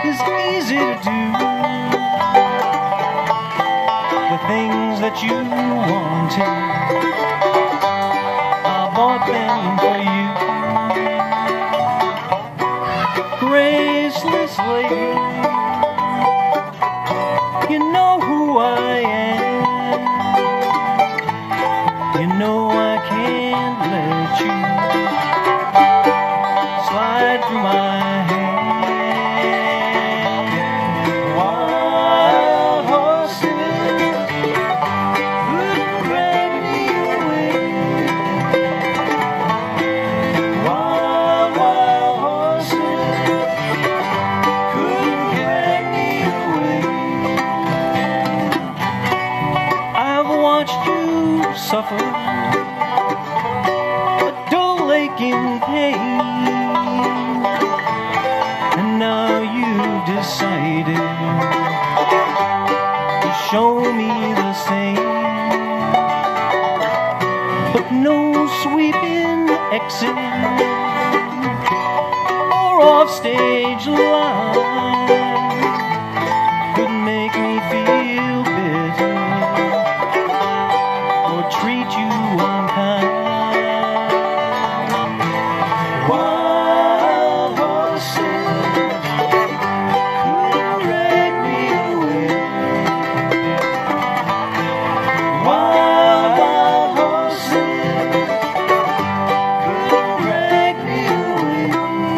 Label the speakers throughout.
Speaker 1: is easy to do. The things that you wanted, I bought them for you. Graceless lady, you know who I am. You know I can't let you slide through my hand. Wild horses would drag me away. Wild, wild horses could drag me away. I've watched you suffer a dull aching pain, and now you've decided to show me the same. But no sweeping exit or offstage line could make me feel bitter or treat you unkind. Wild horses could drag me away. Wild, wild horses could drag me away.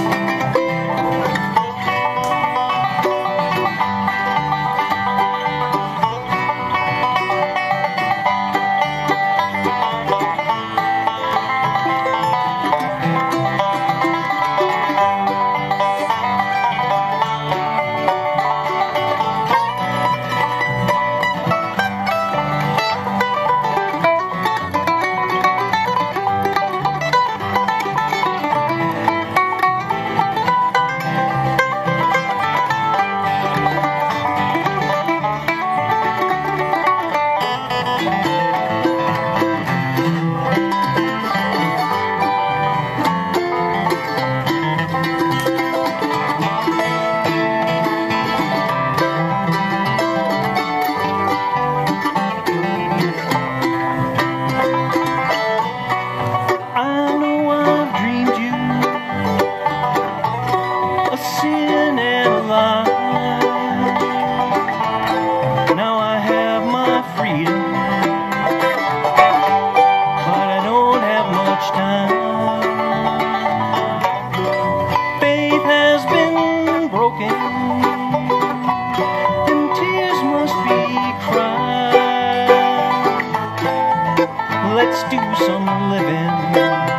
Speaker 1: Sin and a lie. Now I have my freedom, but I don't have much time. Faith has been broken, and tears must be cried. Let's do some living